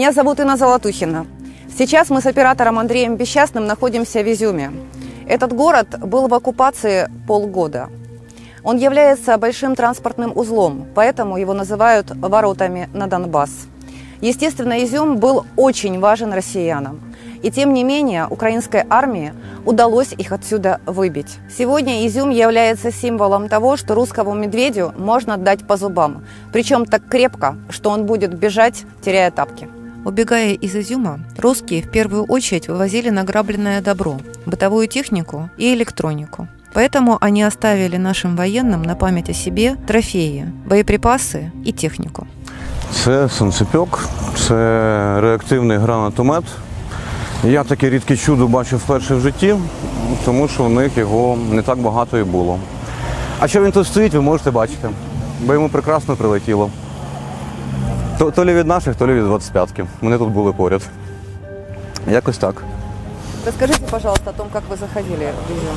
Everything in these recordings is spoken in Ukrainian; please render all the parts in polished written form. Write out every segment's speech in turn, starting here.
Меня зовут Инна Золотухина. Сейчас мы с оператором Андреем Бесчастным находимся в Изюме. Этот город был в оккупации полгода. Он является большим транспортным узлом, поэтому его называют воротами на Донбасс. Естественно, Изюм был очень важен россиянам. И тем не менее, украинской армии удалось их отсюда выбить. Сегодня Изюм является символом того, что русскому медведю можно дать по зубам. Причем так крепко, что он будет бежать, теряя тапки. Убегая из Изюма, русские в первую очередь вывозили награбленное добро, бытовую технику и электронику. Поэтому они оставили нашим военным на память о себе трофеи, боеприпасы и технику. Це санцепьок, це реактивний гранатомет. Я таке рідке чудо бачив вперше в житті, тому що в них його не так багато і було. А що він тут стоїть, ви можете бачити, бо йому прекрасно прилетіло. То лі від наших, то лі від 25-ки. Вони тут були поряд. Якось так. Расскажите, пожалуйста, о том, как вы заходили в Изюм.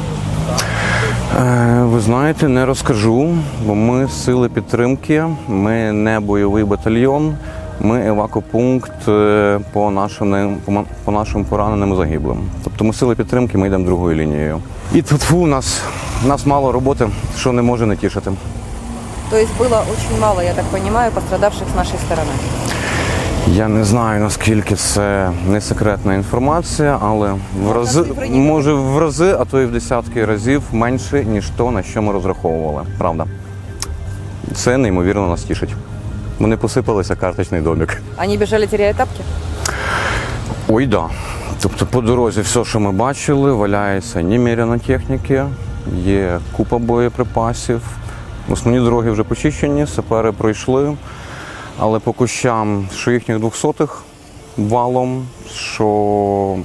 Ви знаєте, не розкажу, бо ми сили підтримки, ми не бойовий батальйон, ми евакопункт по нашим пораненим загиблим. Тобто ми сили підтримки, ми йдемо другою лінією. І тут у нас мало роботи, що не може не тішити. То есть было очень мало, я так понимаю, пострадавших с нашей стороны. Я не знаю, наскільки це не секретна інформація, але може в рази, а то і в десятки разів менше, ніж то, на що ми розраховували. Правда. Це неймовірно нас тішить. Вони посипалися, карточний домик. Они бежали, теряя тапки? Ой, да. Тобто по дорозі все, що ми бачили, валяється немерено техніки, є купа боєприпасів. Основні дороги вже почищені, сапери пройшли. Але по кущам, що їхніх 200-х валом, що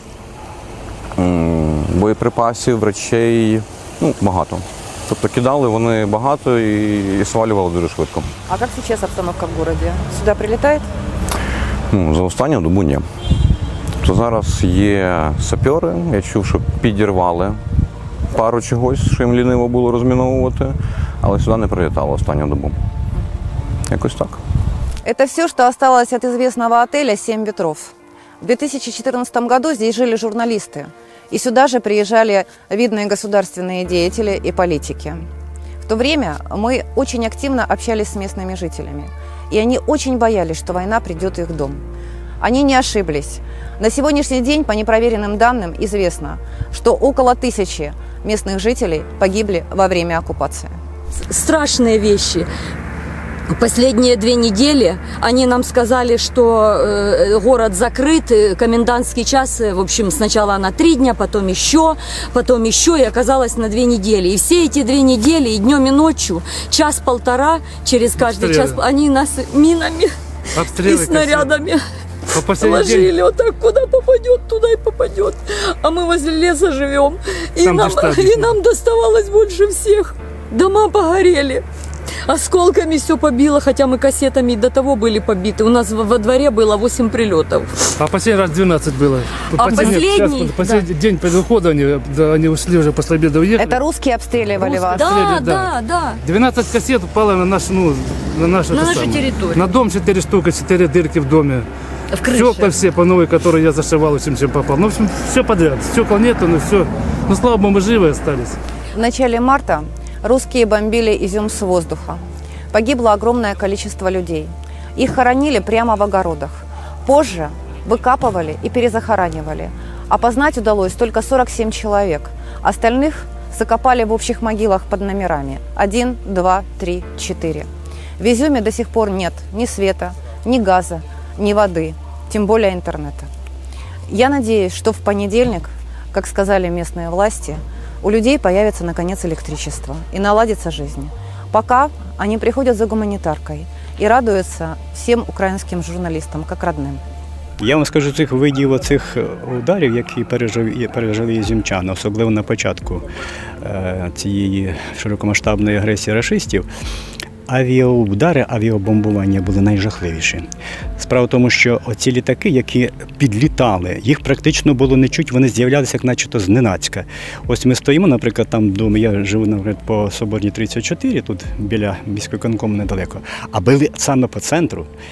боєприпасів, речей, багато. Тобто кидали вони багато і свалювали дуже швидко. А як зараз обстановка в місті? Сюди прилітає? За останню добу ні. Тобто зараз є сапери, я чув, що підірвали пару чогось, що їм ліниво було розміновувати, але сюди не прилітало останню добу. Якось так. Это все, что осталось от известного отеля «Семь ветров». В 2014 году здесь жили журналисты. И сюда же приезжали видные государственные деятели и политики. В то время мы очень активно общались с местными жителями. И они очень боялись, что война придет в их дом. Они не ошиблись. На сегодняшний день, по непроверенным данным, известно, что около 1000 местных жителей погибли во время оккупации. Страшные вещи. Последние 2 недели они нам сказали, что город закрыт, комендантский час, в общем, сначала на 3 дня, потом еще, и оказалось на 2 недели. И все эти 2 недели, и днем, и ночью, час-полтора, через каждый час, они нас минами и снарядами ложили. Вот так, куда попадет, туда и попадет. А мы возле леса живем, и нам доставалось больше всех. Дома погорели. Осколками все побило, хотя мы кассетами до того были побиты. У нас во дворе было 8 прилетов. А последний раз 12 было. Последний день перед уходом они ушли уже после обеда, уехали. Это русские обстреливали вас? Да. 12 кассет упало на нашу территорию. На дом 4 штуки, 4 дырки в доме. В крыше. Стекла все по новой, которые я зашивал, чем попал. Ну, в общем, все подряд. Стекол нету, но все. Но слава богу, мы живы остались. В начале марта русские бомбили Изюм с воздуха. Погибло огромное количество людей. Их хоронили прямо в огородах. Позже выкапывали и перезахоранивали. Опознать удалось только 47 человек. Остальных закопали в общих могилах под номерами 1, 2, 3, 4. В Изюме до сих пор нет ни света, ни газа, ни воды, тем более интернета. Я надеюсь, что в понедельник, как сказали местные власти, у людей появится, наконец, электричество и наладится жизнь. Пока они приходят за гуманитаркой и радуются всем украинским журналистам, как родным. Я вам скажу, цих видів оцих ударів, які пережили ізюмчани, особливо на початку цієї широкомасштабної агресії рашистів, авіаудари, авіабомбування були найжахливіші. Справа в тому, що оці літаки, які підлітали, їх практично було не чуть, вони з'являлися як начебто зненацька. Ось ми стоїмо, наприклад, там вдома, я живу, наприклад, по Соборній 34, тут біля міськвиконкому недалеко, а били саме по центру.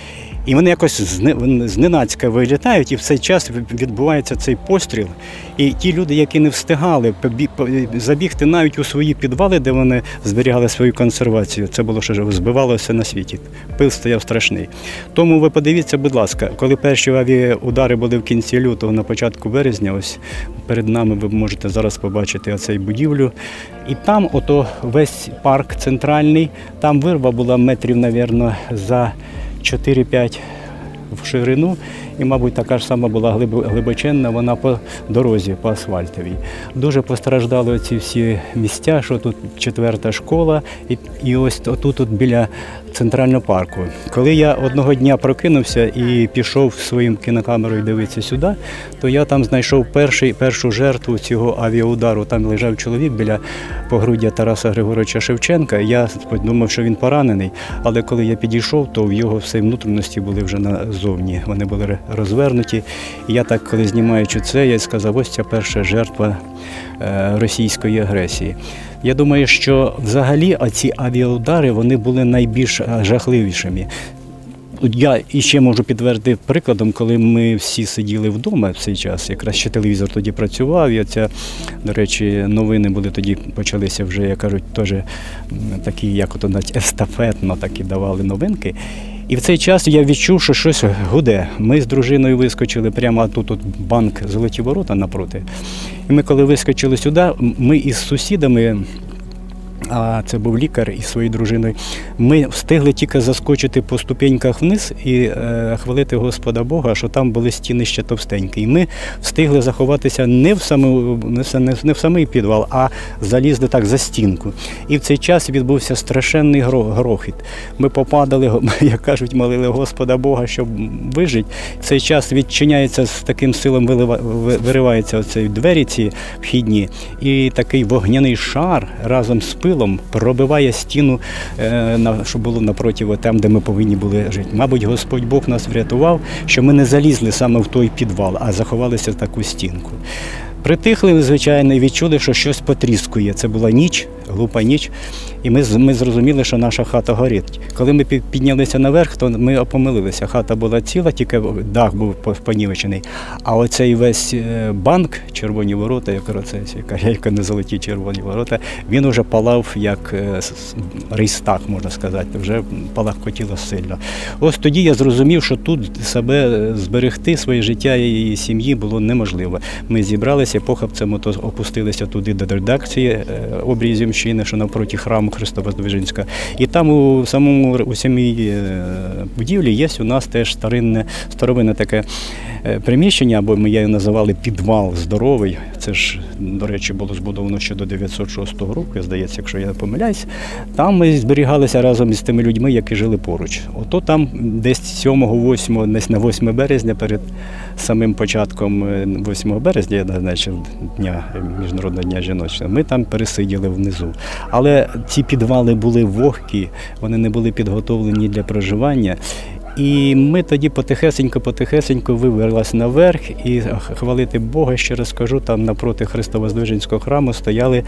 І вони якось зненацька вилітають, і в цей час відбувається цей постріл. І ті люди, які не встигали забігти навіть у свої підвали, де вони зберігали свою консервацію, це було, що збивалося на світі. Пил стояв страшний. Тому ви подивіться, будь ласка, коли перші авіаудари були в кінці лютого, на початку березня, ось перед нами ви можете зараз побачити оцей будівлю. І там ото весь парк центральний, там вирва була метрів, мабуть, за 4-5 в ширину, і, мабуть, така ж сама була глибоченна, вона по дорозі, по асфальтовій. Дуже постраждали ці всі місця, що тут 4-та школа, і ось тут біля центрального парку. Коли я одного дня прокинувся і пішов своїм кінокамерою дивитися сюди, то я там знайшов першу жертву цього авіаудару. Там лежав чоловік біля погруддя Тараса Григоровича Шевченка. Я думав, що він поранений, але коли я підійшов, то в його всі внутрішності були вже назовні. Вони були розвернуті. І я так, коли знімаючи це, я сказав, ось ця перша жертва російської агресії. Я думаю, що взагалі оці авіаудари, вони були найбільш жахливішими. Я іще можу підтвердити прикладом, коли ми всі сиділи вдома в цей час, якраз ще телевізор тоді працював, і оця, до речі, новини були тоді, почалися вже, як кажуть, теж такі, як ото навіть естафетно такі давали новинки. І в цей час я відчув, що щось гуде. Ми з дружиною вискочили прямо тут банк «Золоті ворота» напроти. І ми коли вискочили сюди, ми із сусідами, а це був лікар із своєю дружиною, ми встигли тільки заскочити по ступеньках вниз і хвалити Господа Бога, що там були стіни ще товстенькі. І ми встигли заховатися не в самий підвал, а залізли так за стінку. І в цей час відбувся страшенний грохіт. Ми попадали, як кажуть, молили Господа Бога, щоб вижити. В цей час відчиняється, з таким силом вириваються оці двері ці вхідні, і такий вогняний шар разом з пилом пробиває стіну, що було напроти там, де ми повинні були жити. Мабуть, Господь Бог нас врятував, що ми не залізли саме в той підвал, а заховалися в таку стінку. Притихли, звичайно, і відчули, що щось потріскує. Це була ніч, глупа ніч, і ми зрозуміли, що наша хата горить. Коли ми піднялися наверх, то ми помилилися. Хата була ціла, тільки дах був понівечений. А оцей весь банк, червоні ворота, як не золоті червоні ворота, він уже палав, як Рейхстаг, можна сказати, вже палахкотіло сильно. Ось тоді я зрозумів, що тут себе зберегти, своє життя і сім'ї було неможливо. Ми зібралися, похапцем опустилися туди до редакції «Обрій Ізюмщини», що навпроти храму Христовоздвиженська. І там у самій будівлі є у нас теж старовинне таке приміщення, або я його називали підвал здоровий. Це ж, до речі, було збудовано ще до 906 року, здається, якщо я не помиляюсь. Там ми зберігалися разом із тими людьми, які жили поруч. Ото там десь 7-8, десь на 8 березня, перед самим початком 8 березня, значить, Міжнародного дня жіночого, ми там пересиділи внизу. Але ці підвали були вогкі, вони не були підготовлені для проживання. І ми тоді потихесенько вибралися наверх, і хвалити Бога, ще раз кажу, там напроти Христовоздвиженського храму стояли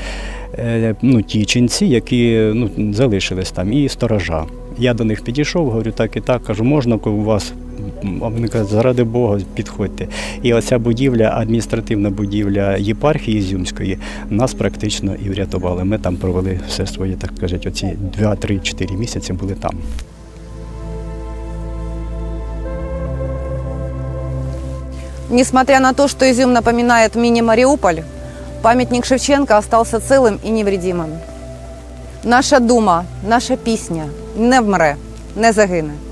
ті ченці, які залишились там, і сторожа. Я до них підійшов, говорю, так і так, кажу, можна у вас? А вони кажуть, заради Бога, підходьте. І оця будівля, адміністративна будівля єпархії Ізюмської, нас практично і врятували. Ми там провели все своє, так кажуть, оці 2-3-4 місяці були там. Несмотря на то, что Изюм напоминает мини-Мариуполь, памятник Шевченко остался целым и невредимым. Наша дума, наша пісня не вмре, не загине.